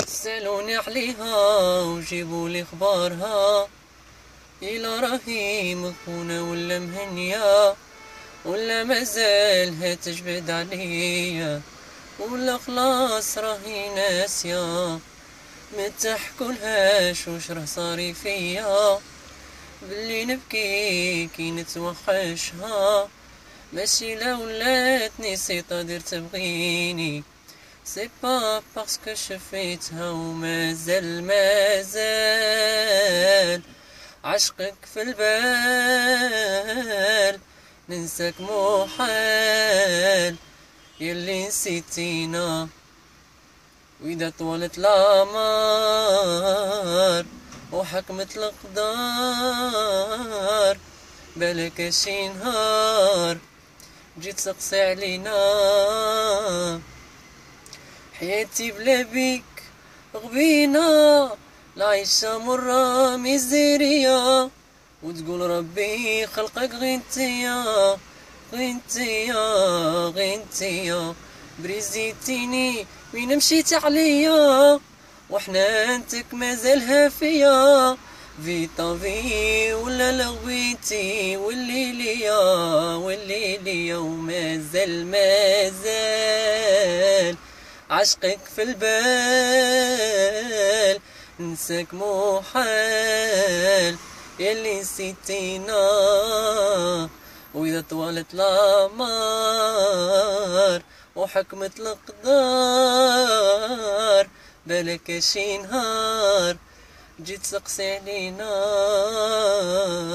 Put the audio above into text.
سألوني عليها وجيبولي اخبارها، إلا راهي مخونة ولا مهنية، ولا مازالها تجبد عليا، ولا خلاص راهي ناسية. متحكولهاش وش راه صاري فيا، بلي نبكي كي نتوحشها. ماشي لا ولاتني سيطة دير تبغيني، سي با باسكو شفيتها ومازال عشقك في البال. ننساك محال يلي نسيتينا، وإذا طولت الأعمار وحكمت الأقدار، بالك شي نهار جيت تقسي علينا. حياتي بلا بيك غبينا، العيشة مرة ميزيريا، وتقول ربي خلقك غنتيا غنتيا. بريزيتيني وين مشيت عليا، وحنانتك مازالها فيا. فيتا في ولا لغويتي واللي ليا ومازال عشقك في البال. ننساك محال يلي نسيتينا، وإذا طوالت الأعمار وحكمت الأقدار، بالك شي نهار جيت تقسي علينا.